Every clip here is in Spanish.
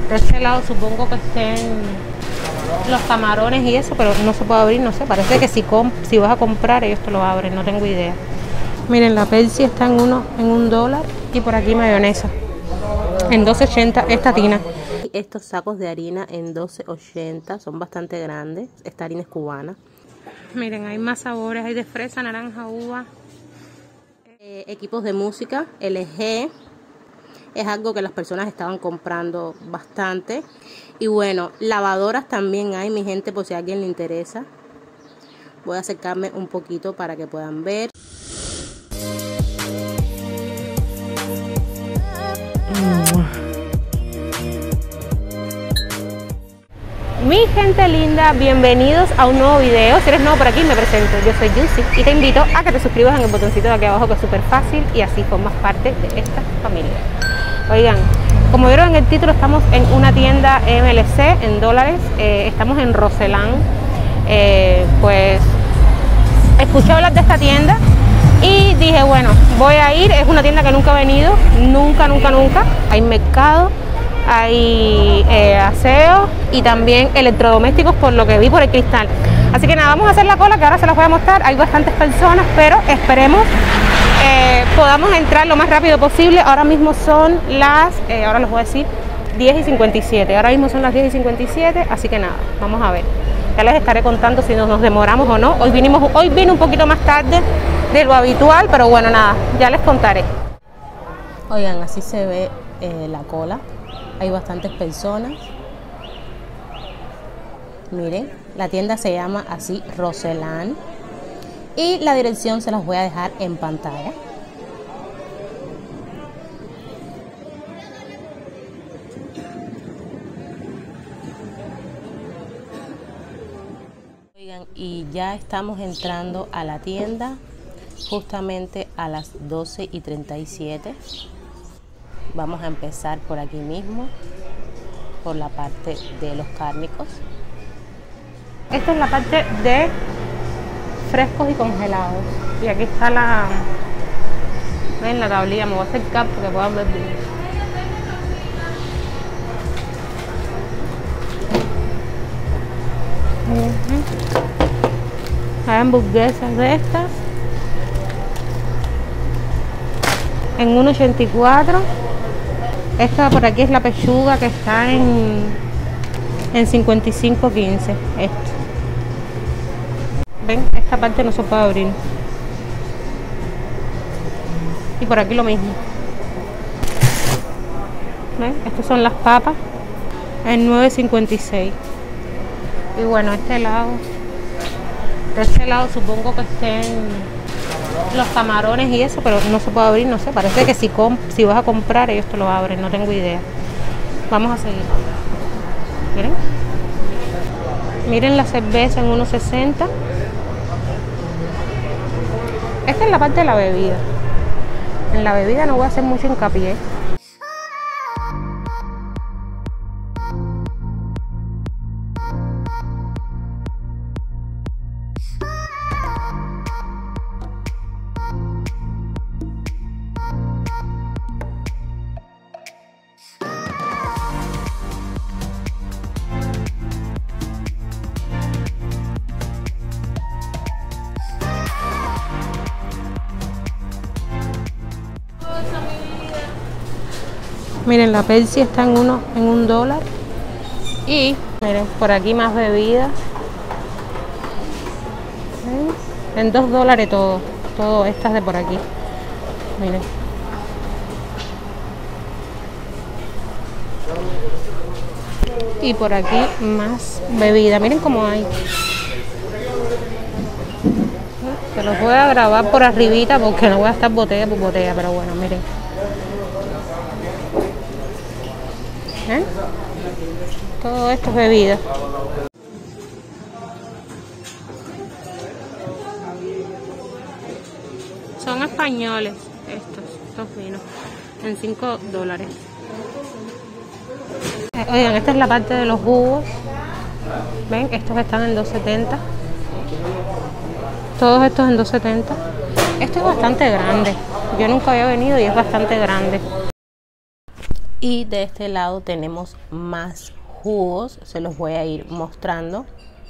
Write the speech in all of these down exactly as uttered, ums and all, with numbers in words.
De este lado supongo que estén los camarones y eso, pero no se puede abrir, no sé. Parece que si, comp si vas a comprar ellos te lo abren, no tengo idea. Miren, la Pepsi está en uno en un dólar y por aquí mayonesa en doce ochenta esta tina. Estos sacos de harina en doce ochenta son bastante grandes. Esta harina es cubana. Miren, hay más sabores, hay de fresa, naranja, uva. Eh, equipos de música, L G. Es algo que las personas estaban comprando bastante. Y bueno, lavadoras también hay, mi gente, por si a alguien le interesa. Voy a acercarme un poquito para que puedan ver. Mi gente linda, bienvenidos a un nuevo video. Si eres nuevo por aquí, me presento, yo soy Yusi y te invito a que te suscribas en el botoncito de aquí abajo, que es súper fácil, y así formas parte de esta familia. Oigan, como vieron en el título, estamos en una tienda M L C en dólares. eh, estamos en Roselán. eh, pues escuché hablar de esta tienda y dije, bueno, voy a ir. Es una tienda que nunca he venido, nunca, nunca, nunca. Hay mercado, hay eh, aseo y también electrodomésticos, por lo que vi por el cristal. Así que nada, vamos a hacer la cola, que ahora se las voy a mostrar. Hay bastantes personas, pero esperemos eh, podamos entrar lo más rápido posible. Ahora mismo son las, eh, ahora les voy a decir, diez y cincuenta y siete. Ahora mismo son las diez y cincuenta y siete, así que nada, vamos a ver. Ya les estaré contando si nos, nos demoramos o no. Hoy vinimos, hoy vine un poquito más tarde de lo habitual, pero bueno, nada, ya les contaré. Oigan, así se ve eh, la cola. Hay bastantes personas. Miren, la tienda se llama así, Roselán. Y la dirección se las voy a dejar en pantalla. Oigan, y ya estamos entrando a la tienda justamente a las doce y treinta y siete. Vamos a empezar por aquí mismo, por la parte de los cárnicos. Esta es la parte de frescos y congelados. Y aquí está la, ven, la tablilla. Me voy a acercar porque puedan ver bien. Uh-huh. Hay hamburguesas de estas en uno ochenta y cuatro. Esta por aquí es la pechuga, que está en, en cincuenta y cinco quince. Esto. Ven, esta parte no se puede abrir. Y por aquí lo mismo. ¿Ven? Estas son las papas en nueve cincuenta y seis. Y bueno, este lado, de este lado supongo que estén los camarones y eso, pero no se puede abrir, no sé. Parece que si, comp si vas a comprar ellos te lo abren, no tengo idea. Vamos a seguir. Miren. Miren la cerveza en uno sesenta. Esta es la parte de la bebida. En la bebida no voy a hacer mucho hincapié. Miren, la Pepsi está en uno en un dólar. Y miren, por aquí más bebidas. ¿Ven? En dos dólares todo. Todo estas de por aquí. Miren. Y por aquí más bebida. Miren cómo hay. Se los voy a grabar por arribita porque no voy a estar botella por botella. Pero bueno, miren. ¿Eh? Todo esto es bebida. Son españoles estos, estos vinos, en cinco dólares. Eh, oigan, esta es la parte de los jugos. Ven, estos están en dos setenta. Todos estos en dos setenta. Esto es bastante grande. Yo nunca había venido y es bastante grande. Y de este lado tenemos más jugos, se los voy a ir mostrando.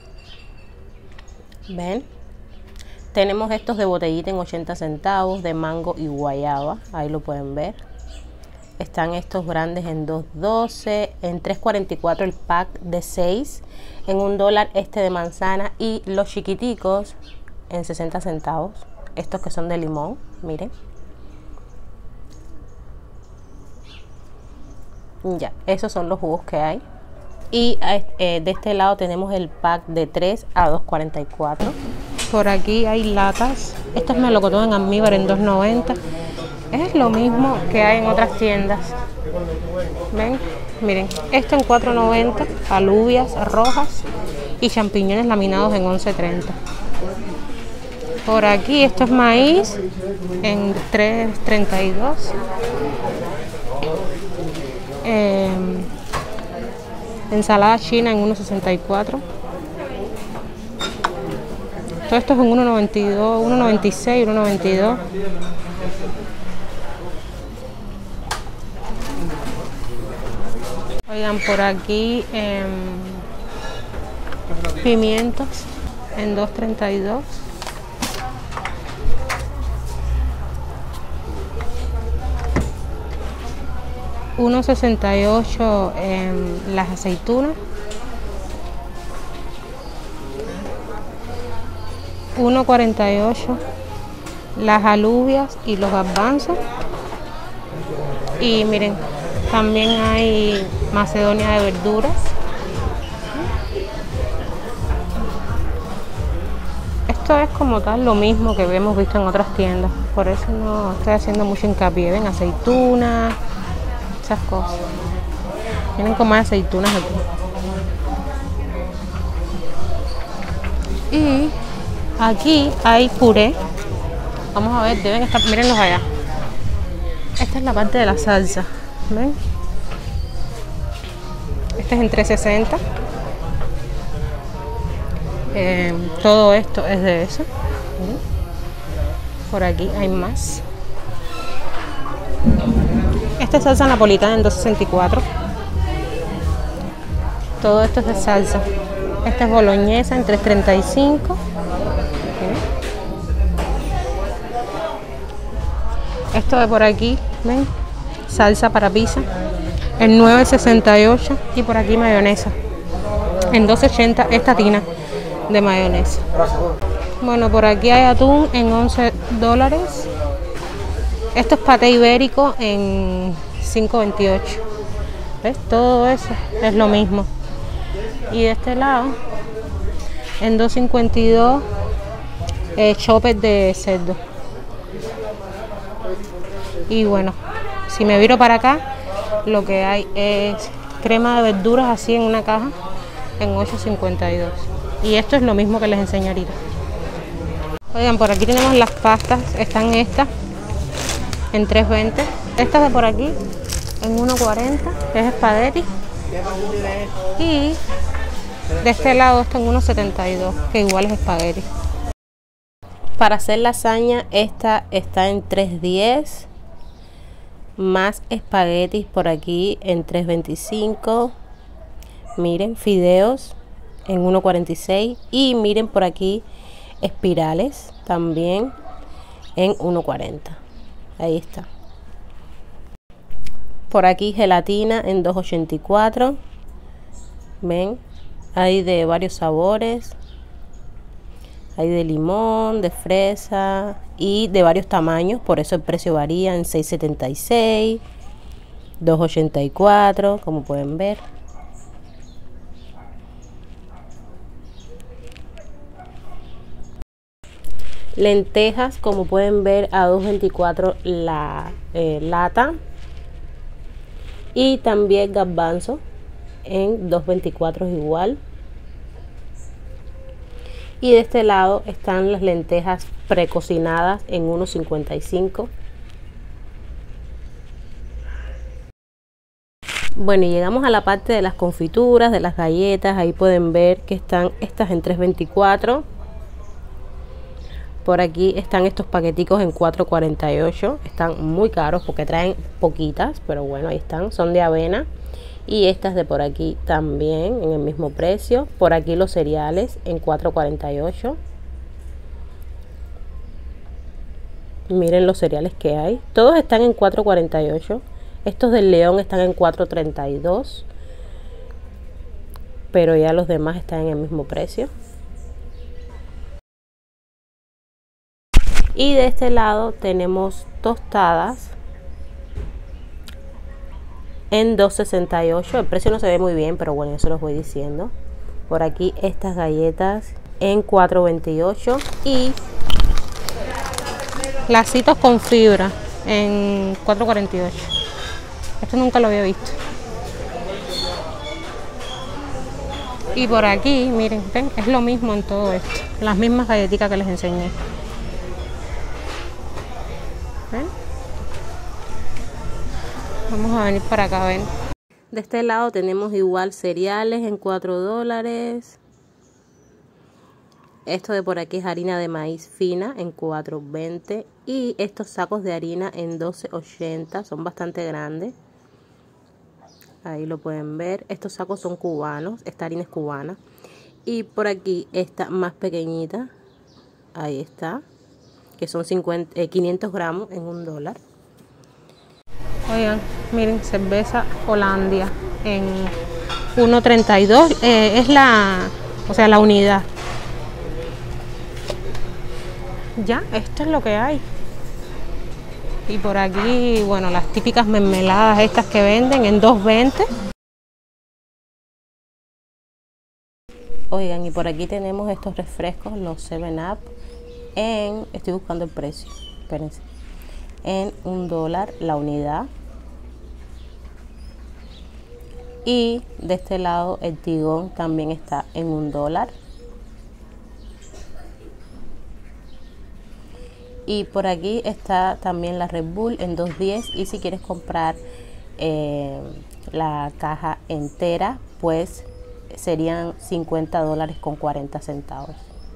¿Ven? Tenemos estos de botellita en ochenta centavos, de mango y guayaba, ahí lo pueden ver. Están estos grandes en dos doce, en tres cuarenta y cuatro el pack de seis, en un dólar este de manzana, y los chiquiticos en sesenta centavos, estos que son de limón, miren. Ya, esos son los jugos que hay. Y eh, de este lado tenemos el pack de tres a dos cuarenta y cuatro. Por aquí hay latas. Estos melocotones en almíbar en dos noventa. Es lo mismo que hay en otras tiendas. ¿Ven? Miren, esto en cuatro noventa, alubias rojas y champiñones laminados en once treinta. Por aquí esto es maíz en tres treinta y dos. Eh, ensalada china en uno sesenta y cuatro. Todo esto es en uno noventa y dos, uno noventa y seis, uno noventa y dos. Oigan, por aquí eh, pimientos en dos treinta y dos. uno sesenta y ocho en las aceitunas. uno cuarenta y ocho las alubias y los garbanzos. Y miren, también hay macedonia de verduras. Esto es como tal lo mismo que hemos visto en otras tiendas, por eso no estoy haciendo mucho hincapié. Ven, aceitunas, esas cosas. Miren cómo hay aceitunas aquí. Y aquí hay puré. Vamos a ver, deben estar, mírenlos allá. Esta es la parte de la salsa. ¿Ven? Este es en tres sesenta. Eh, todo esto es de eso. ¿Ven? Por aquí hay más. Esta es salsa napolitana en dos sesenta y cuatro. Todo esto es de salsa. Esta es boloñesa en tres treinta y cinco. ¿Okay? Esto de por aquí, ¿ven? Salsa para pizza en nueve sesenta y ocho. Y por aquí mayonesa en dos ochenta esta tina de mayonesa. Bueno, por aquí hay atún en once dólares. Esto es paté ibérico en cinco veintiocho. ¿Ves? Todo eso es lo mismo. Y de este lado en dos cincuenta y dos eh, chopes de cerdo. Y bueno, si me viro para acá, lo que hay es crema de verduras así en una caja en ocho cincuenta y dos. Y esto es lo mismo que les enseñé ahorita. Oigan, por aquí tenemos las pastas. Están estas en tres veinte. Estas de por aquí en uno cuarenta, que es espagueti. Y de este lado esto en uno setenta y dos, que igual es espagueti. Para hacer lasaña, esta está en tres diez. Más espaguetis por aquí en tres veinticinco. Miren, fideos en uno cuarenta y seis. Y miren por aquí espirales también en uno cuarenta. Ahí está. Por aquí gelatina en dos ochenta y cuatro. Ven, hay de varios sabores. Hay de limón, de fresa y de varios tamaños, por eso el precio varía en seis setenta y seis, dos ochenta y cuatro, como pueden ver. Lentejas, como pueden ver, a dos veinticuatro la eh, lata. Y también garbanzo en dos veinticuatro igual. Y de este lado están las lentejas precocinadas en uno cincuenta y cinco. Bueno, y llegamos a la parte de las confituras, de las galletas. Ahí pueden ver que están estas en tres veinticuatro. Por aquí están estos paqueticos en cuatro cuarenta y ocho. Están muy caros porque traen poquitas, pero bueno, ahí están. Son de avena. Y estas de por aquí también en el mismo precio. Por aquí los cereales en cuatro cuarenta y ocho. Miren los cereales que hay. Todos están en cuatro cuarenta y ocho. Estos del León están en cuatro treinta y dos. Pero ya los demás están en el mismo precio. Y de este lado tenemos tostadas en dos sesenta y ocho. El precio no se ve muy bien, pero bueno, eso los voy diciendo. Por aquí estas galletas en cuatro veintiocho. Y lacitos con fibra en cuatro cuarenta y ocho. Esto nunca lo había visto. Y por aquí, miren, ven, es lo mismo en todo esto. Las mismas galletitas que les enseñé. ¿Ven? Vamos a venir para acá, ven. De este lado tenemos igual cereales en cuatro dólares. Esto de por aquí es harina de maíz fina en cuatro veinte. Y estos sacos de harina en doce ochenta. Son bastante grandes. Ahí lo pueden ver. Estos sacos son cubanos. Esta harina es cubana. Y por aquí esta más pequeñita. Ahí está. Que son cincuenta, eh, quinientos gramos en un dólar. Oigan, miren, cerveza Hollandia en uno treinta y dos. Eh, es la, o sea, la unidad. Ya, esto es lo que hay. Y por aquí, bueno, las típicas mermeladas estas que venden en dos veinte. Oigan, y por aquí tenemos estos refrescos, los seven up, en, estoy buscando el precio, espérense, en un dólar la unidad. Y de este lado el Tigón también está en un dólar. Y por aquí está también la Red Bull en dos diez. Y si quieres comprar eh, la caja entera, pues serían cincuenta dólares con cuarenta centavos.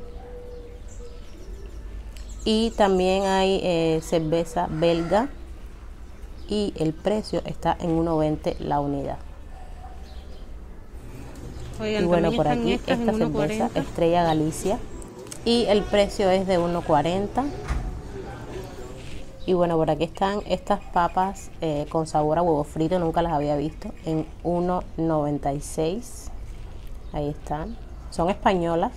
Y también hay eh, cerveza belga. Y el precio está en uno veinte la unidad. Oigan, y bueno, por aquí esta cerveza Estrella Galicia. Y el precio es de uno cuarenta. Y bueno, por aquí están estas papas eh, con sabor a huevo frito, nunca las había visto, en uno noventa y seis. Ahí están, son españolas.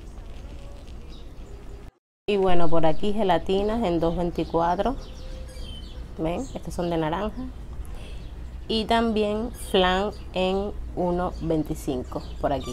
Y bueno, por aquí gelatinas en dos veinticuatro. Ven, estas son de naranja. Y también flan en uno veinticinco por aquí.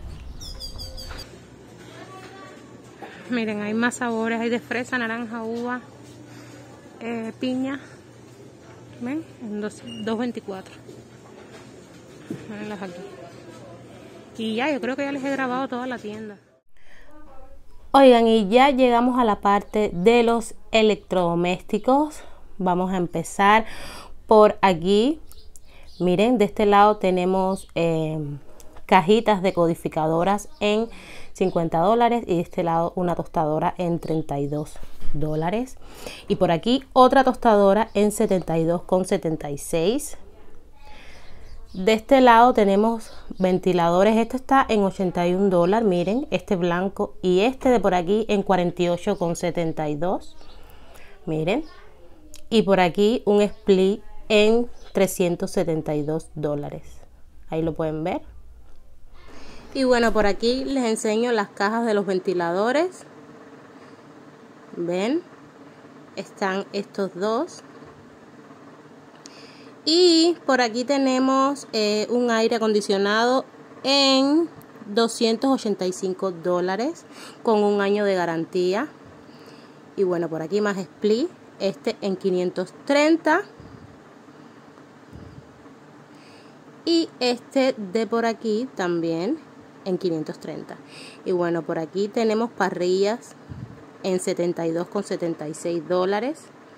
Miren, hay más sabores, hay de fresa, naranja, uva. Eh, piña, ven, en dos veinticuatro. Mírenlas aquí. Y ya, yo creo que ya les he grabado toda la tienda. Oigan, y ya llegamos a la parte de los electrodomésticos. Vamos a empezar por aquí. Miren, de este lado tenemos eh, cajitas decodificadoras en cincuenta dólares y de este lado una tostadora en treinta y dos dólares. Y por aquí otra tostadora en setenta y dos con setenta y seis. De este lado tenemos ventiladores. Este está en ochenta y un dólares. Miren, este blanco y este de por aquí en cuarenta y ocho con setenta y dos. Miren. Y por aquí un split en trescientos setenta y dos dólares. Ahí lo pueden ver. Y bueno, por aquí les enseño las cajas de los ventiladores. Ven, están estos dos. Y por aquí tenemos eh, un aire acondicionado en doscientos ochenta y cinco dólares con un año de garantía. Y bueno, por aquí más split, este en quinientos treinta. Y este de por aquí también en quinientos treinta. Y bueno, por aquí tenemos parrillas en setenta y dos con setenta y seis dólares.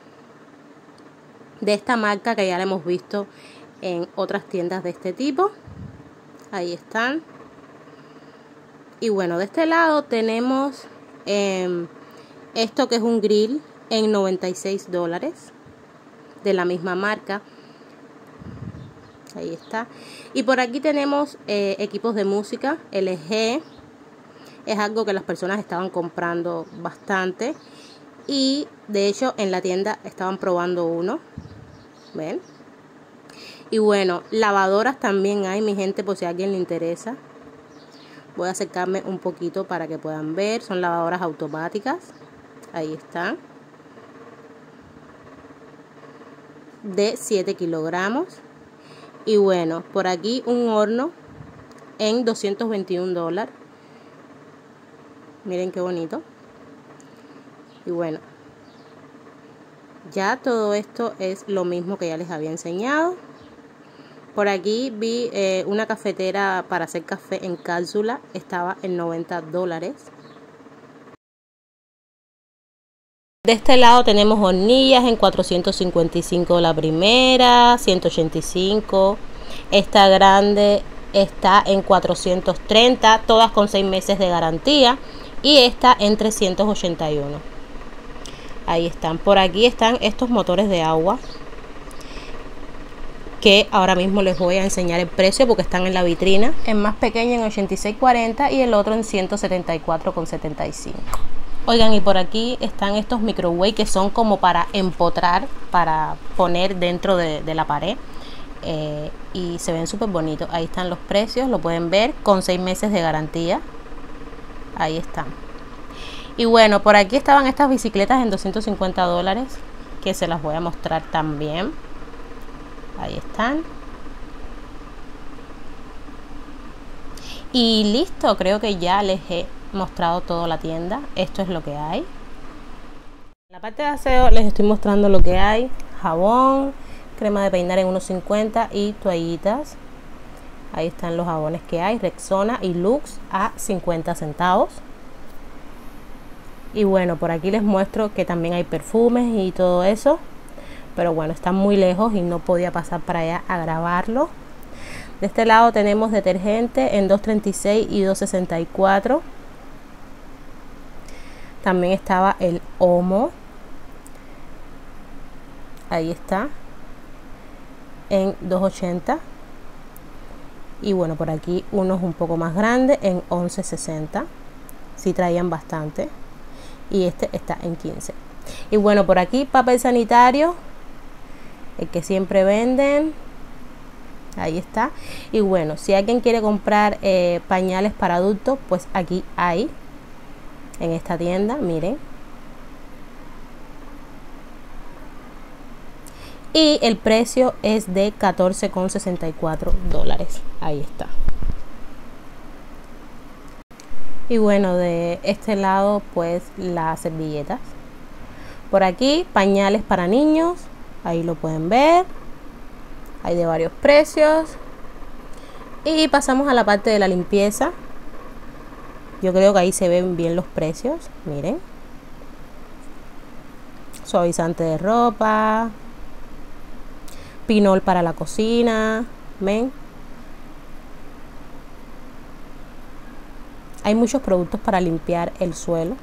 De esta marca que ya la hemos visto en otras tiendas de este tipo. Ahí están. Y bueno, de este lado tenemos eh, Esto que es un grill en noventa y seis dólares de la misma marca. Ahí está. Y por aquí tenemos eh, equipos de música L G. Es algo que las personas estaban comprando bastante. Y de hecho en la tienda estaban probando uno. ¿Ven? Y bueno, lavadoras también hay, mi gente, por si a alguien le interesa. Voy a acercarme un poquito para que puedan ver. Son lavadoras automáticas. Ahí están. De siete kilogramos. Y bueno, por aquí un horno en doscientos veintiún dólares. Miren qué bonito. Y bueno, ya todo esto es lo mismo que ya les había enseñado. Por aquí vi eh, una cafetera para hacer café en cápsula. Estaba en noventa dólares. De este lado tenemos hornillas en cuatrocientos cincuenta y cinco la primera, ciento ochenta y cinco. Esta grande está en cuatrocientos treinta, todas con seis meses de garantía. Y esta en trescientos ochenta y uno. Ahí están. Por aquí están estos motores de agua, que ahora mismo les voy a enseñar el precio porque están en la vitrina. El más pequeño en ochenta y seis cuarenta y el otro en ciento setenta y cuatro setenta y cinco. Oigan, y por aquí están estos microwave que son como para empotrar, para poner dentro de, de la pared. Eh, y se ven súper bonitos. Ahí están los precios, lo pueden ver, con seis meses de garantía. Ahí están. Y bueno, por aquí estaban estas bicicletas en doscientos cincuenta dólares, que se las voy a mostrar también. Ahí están. Y listo, creo que ya les he mostrado toda la tienda. Esto es lo que hay. En la parte de aseo les estoy mostrando lo que hay. Jabón, crema de peinar en uno cincuenta y toallitas. Ahí están los jabones que hay, Rexona y Lux a cincuenta centavos. Y bueno, por aquí les muestro que también hay perfumes y todo eso. Pero bueno, están muy lejos y no podía pasar para allá a grabarlo. De este lado tenemos detergente en dos treinta y seis y dos sesenta y cuatro. También estaba el Omo. Ahí está. En dos ochenta. Y bueno, por aquí unos un poco más grandes en once sesenta. Sí traían bastante. Y este está en quince. Y bueno, por aquí papel sanitario, el que siempre venden. Ahí está. Y bueno, si alguien quiere comprar eh, pañales para adultos, pues aquí hay. En esta tienda, miren. Y el precio es de catorce con sesenta y cuatro dólares. Ahí está. Y bueno, de este lado pues las servilletas. Por aquí pañales para niños. Ahí lo pueden ver. Hay de varios precios. Y pasamos a la parte de la limpieza. Yo creo que ahí se ven bien los precios. Miren. Suavizante de ropa. Pinol para la cocina. ¿Ven? Hay muchos productos para limpiar el suelo.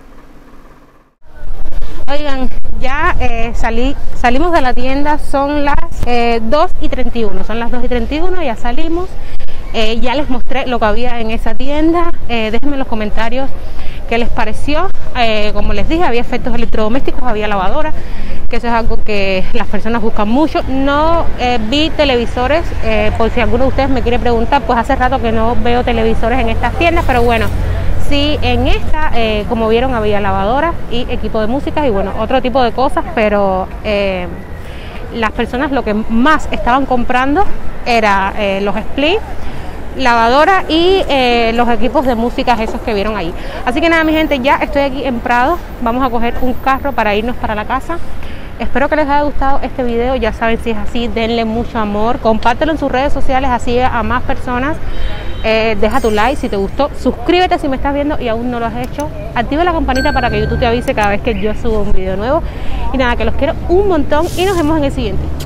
Oigan, ya eh, salí, salimos de la tienda, son las eh, dos y treinta y uno, son las dos y treinta y uno, ya salimos. Eh, ya les mostré lo que había en esa tienda. Eh, déjenme en los comentarios qué les pareció. Eh, como les dije, había efectos electrodomésticos, había lavadora, que eso es algo que las personas buscan mucho. No eh, vi televisores, eh, por si alguno de ustedes me quiere preguntar, pues hace rato que no veo televisores en estas tiendas, pero bueno, sí, en esta, eh, como vieron, había lavadora y equipo de música y bueno, otro tipo de cosas, pero eh, las personas lo que más estaban comprando era eh, los split, lavadora y eh, los equipos de música esos que vieron ahí. Así que nada, mi gente, ya estoy aquí en Prado. Vamos a coger un carro para irnos para la casa. Espero que les haya gustado este video. Ya saben, si es así, denle mucho amor, compártelo en sus redes sociales, así a más personas. Eh, deja tu like si te gustó, suscríbete si me estás viendo y aún no lo has hecho, activa la campanita para que YouTube te avise cada vez que yo subo un video nuevo. Y nada, que los quiero un montón y nos vemos en el siguiente.